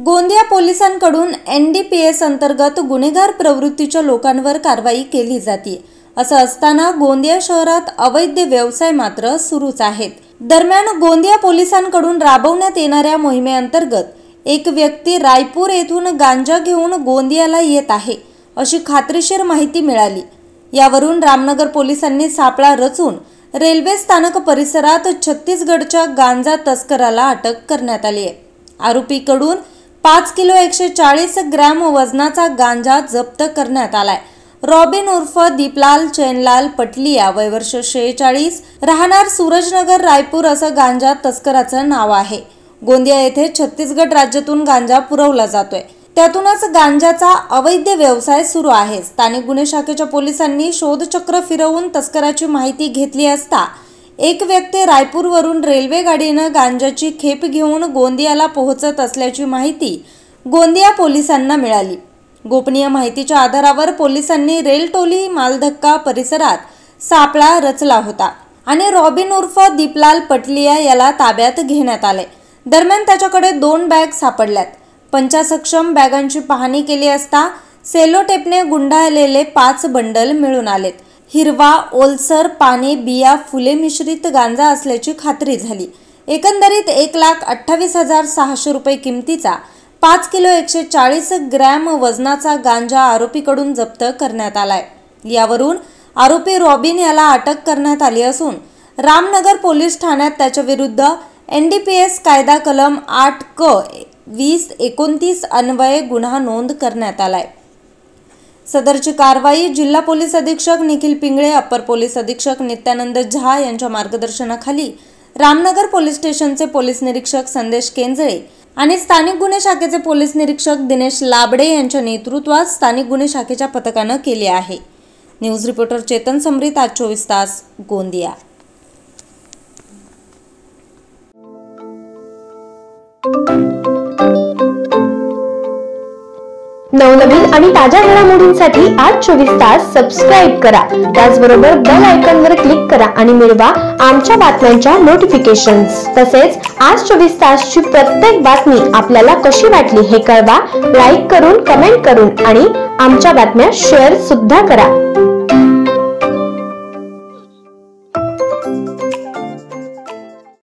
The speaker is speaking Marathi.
गोंदिया पोलिसांकडून NDPS अंतर्गत गुन्हेगार प्रवृत्तीच्या लोकांवर कारवाई केली जाते। असं असताना गोंदिया शहरात अवैध व्यवसाय मात्र सुरूच आहेत। दरम्यान गोंदिया पोलिसांकडून राबवण्यात येणाऱ्या मोहिमेअंतर्गत एक व्यक्ती रायपूर येथून गांजा घेऊन गोंदियाला येत आहे अशी खात्रीशीर माहिती मिळाली। यावरून रामनगर पोलिसांनी सापळा रचून रेल्वे स्थानक परिसरात छत्तीसगडच्या गांजा तस्कराला अटक करण्यात आली आहे। आरोपीकडून 5 किलो 140 ग्रॅम वजनाचा गांजा जप्त करण्यात आलाय। रॉबिन उर्फ दीपलाल चैनलाल पटलिया, वय वर्ष 46, राहणार सूरजनगर रायपूर असं गांजा तस्कराचं नाव आहे। गोंदिया येथे छत्तीसगड राज्यातून गांजा पुरवला जातोय, त्यातूनच गांजाचा अवैध व्यवसाय सुरू आहे। स्थानिक गुन्हे शाखेच्या पोलिसांनी शोधचक्र फिरवून तस्कराची माहिती घेतली असता एक व्यक्ती रायपूरवरून रेल्वे गाडीने गांजाची खेप घेऊन गोंदियाला पोहोचत असल्याची माहिती गोंदिया पोलिसांना मिळाली। गोपनीय माहितीच्या आधारावर पोलिसांनी रेलटोली मालधक्का परिसरात सापळा रचला होता आणि रॉबिन उर्फ दीपलाल पटलिया याला ताब्यात घेण्यात आले। दरम्यान त्याच्याकडे 2 बॅग सापडल्यात। पंचासक्षम बॅगांची पाहणी केली असता सेलो टेपने गुंडाळलेले 5 बंडल मिळून आलेत। हिरवा, ओलसर, पाने, बिया, फुले मिश्रित गांजा असल्याची खात्री झाली। एकंदरीत 1,28,600 रुपये किमतीचा 5 किलो 140 ग्रॅम वजनाचा गांजा आरोपीकडून जप्त करण्यात आलाय। यावरून आरोपी रॉबिन याला अटक करण्यात आली असून रामनगर पोलीस ठाण्यात त्याच्या विरुद्ध NDPS कायदा कलम 8 क 2029 अन्वये गुन्हा नोंद करण्यात आलाय। सदरची कारवाई जिल्हा पोलीस अधीक्षक निखिल पिंगळे, अप्पर पोलीस अधीक्षक नित्यानंद झा यांच्या मार्गदर्शनाखाली रामनगर पोलीस स्टेशनचे पोलीस निरीक्षक संदेश केंजळे आणि स्थानिक गुन्हे शाखेचे पोलीस निरीक्षक दिनेश लाबडे यांच्या नेतृत्वात स्थानिक गुन्हे शाखेच्या पथकाने केले आहे। न्यूज रिपोर्टर चेतन समरीत, आज 24 तास, गोंदिया। नवनवीन आणि ताज्या घडामोडींसाठी आज 24 तास सबस्क्राईब करा। त्याचबरोबर बेल आयकॉनवर क्लिक करा आणि मिळवा आमच्या बातम्यांच्या नोटिफिकेशन्स। तसेच आज 24 तासची प्रत्येक बातमी आपल्याला कशी वाटली हे कळवा, लाईक करून, कमेंट करून आणि आमच्या बातम्या शेअर सुद्धा करा।